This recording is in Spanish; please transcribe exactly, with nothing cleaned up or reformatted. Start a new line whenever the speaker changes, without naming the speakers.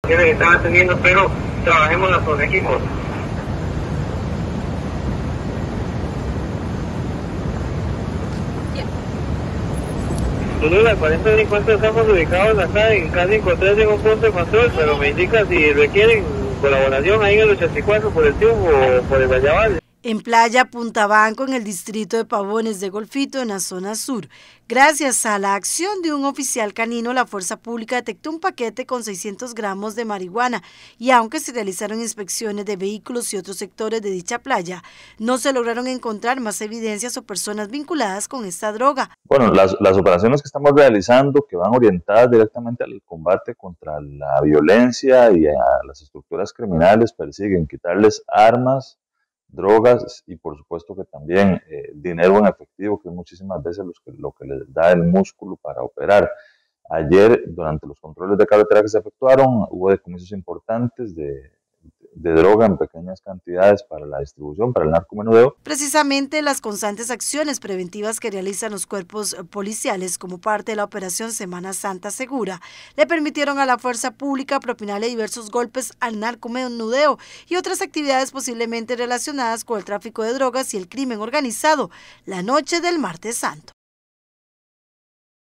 que están atendiendo, pero trabajemos los equipos. Lula, cuarenta delincuentes estamos ubicados acá en casi encontrarse en un punto de control, pero me indica si requieren colaboración ahí en el ochenta y cuatro por el Tiumbo o por el Guayabal.
En Playa Punta Banco, en el distrito de Pavones de Golfito, en la zona sur. Gracias a la acción de un oficial canino, la fuerza pública detectó un paquete con seiscientos gramos de marihuana y aunque se realizaron inspecciones de vehículos y otros sectores de dicha playa, no se lograron encontrar más evidencias o personas vinculadas con esta droga.
Bueno, las, las operaciones que estamos realizando, que van orientadas directamente al combate contra la violencia y a las estructuras criminales, persiguen quitarles armas, drogas y por supuesto que también eh, dinero en efectivo, que es muchísimas veces los que, lo que les da el músculo para operar. Ayer, durante los controles de carretera que se efectuaron, hubo decomisos importantes de, de droga en pequeñas cantidades para la distribución, para el narcomenudeo.
Precisamente las constantes acciones preventivas que realizan los cuerpos policiales como parte de la operación Semana Santa Segura le permitieron a la fuerza pública propinarle diversos golpes al narcomenudeo y otras actividades posiblemente relacionadas con el tráfico de drogas y el crimen organizado la noche del martes santo.